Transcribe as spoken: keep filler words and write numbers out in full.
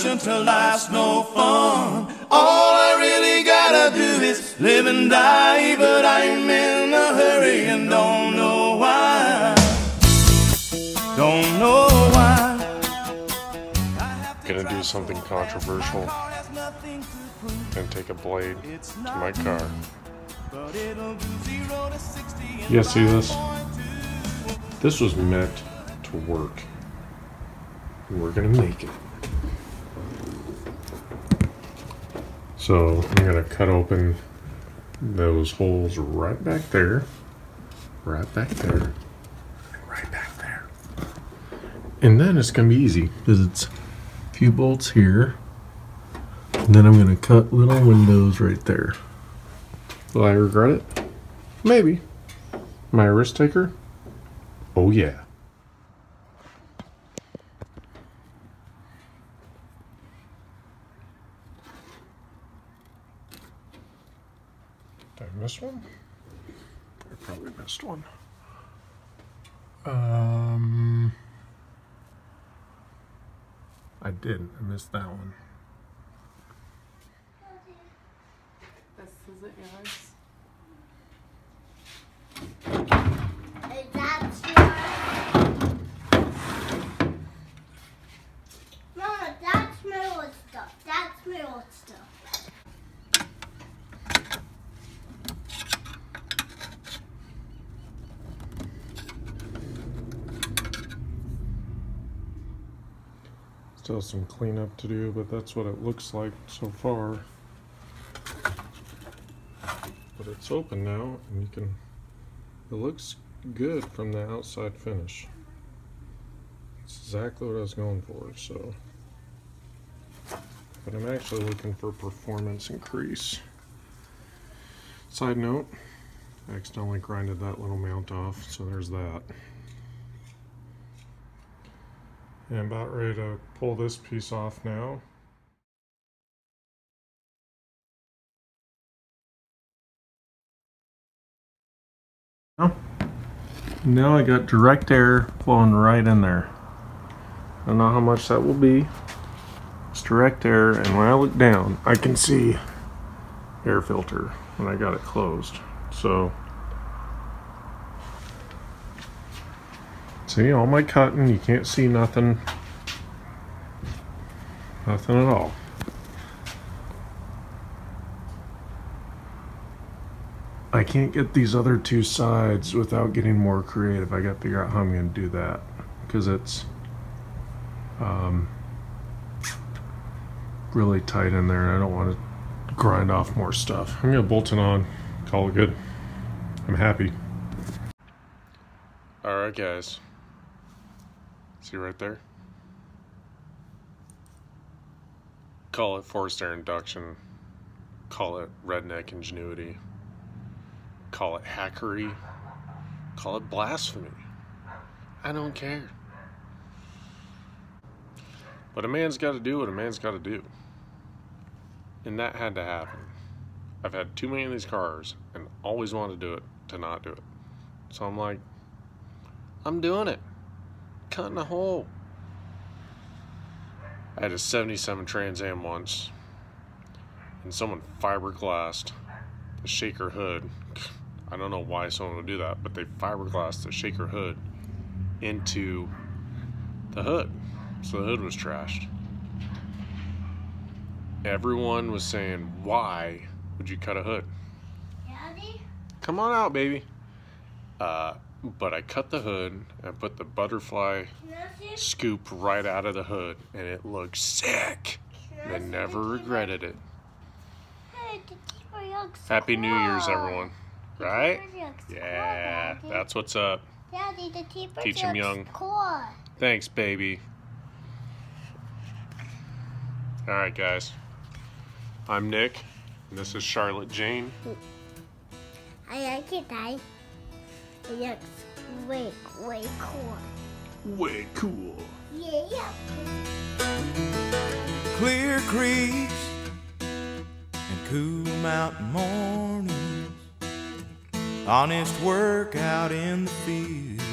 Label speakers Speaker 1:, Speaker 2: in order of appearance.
Speaker 1: passion till life's no fun. All I really gotta do is live and die, but I'm in a hurry and don't know why. Don't know why.
Speaker 2: Gonna do something controversial and take a blade to my car. You guys see this? This was meant to work. We're gonna make it. So I'm gonna cut open those holes right back there, right back there, and right back there. And then it's gonna be easy because it's a few bolts here. And then I'm gonna cut little windows right there. Will I regret it? Maybe. Am I a risk taker? Oh yeah. Did I miss one? I probably missed one. Um, I didn't. I missed that one.
Speaker 3: This isn't yours.
Speaker 4: Is that yours? Mama, that's my old stuff. That's my old stuff.
Speaker 2: Still some cleanup to do, but that's what it looks like so far. But it's open now, and you can, it looks good from the outside finish. It's exactly what I was going for, so. But I'm actually looking for performance increase. Side note, I accidentally grinded that little mount off, so there's that. And I'm about ready to pull this piece off now. Oh. Now I got direct air flowing right in there. I don't know how much that will be. It's direct air, and when I look down, I can see air filter when I got it closed. So, see all my cutting, you can't see nothing. Nothing at all. I can't get these other two sides without getting more creative. I got to figure out how I'm going to do that because it's um, really tight in there and I don't want to grind off more stuff. I'm going to bolt it on, call it good. I'm happy. Alright guys, see right there? Call it forced air induction, call it redneck ingenuity. Call it hackery, call it blasphemy. I don't care. But a man's got to do what a man's got to do. And that had to happen. I've had too many of these cars and always wanted to do it to not do it. So I'm like, I'm doing it. Cutting a hole. I had a seventy-seven Trans Am once, and someone fiberglassed the shaker hood. I don't know why someone would do that, but they fiberglassed the shaker hood into the hood. So the hood was trashed. Everyone was saying, why would you cut a hood?
Speaker 4: Daddy?
Speaker 2: Come on out, baby. Uh, but I cut the hood and put the butterfly scoop right out of the hood, and it looked sick. I never regretted it.
Speaker 4: Hey, the keeper looks
Speaker 2: Happy New
Speaker 4: cool.
Speaker 2: Year's, everyone. Right?
Speaker 4: Looks
Speaker 2: Yeah,
Speaker 4: cool,
Speaker 2: that's what's up.
Speaker 4: Daddy, the keeper
Speaker 2: Teach 'em
Speaker 4: looks
Speaker 2: young.
Speaker 4: cool.
Speaker 2: Thanks, baby. Alright, guys. I'm Nick, and this is Charlotte Jane.
Speaker 4: I like it, Dad. It looks way, way cool.
Speaker 2: Way cool.
Speaker 4: Yeah.
Speaker 1: Clear creeks and cool mountain mornings, honest work out in the field.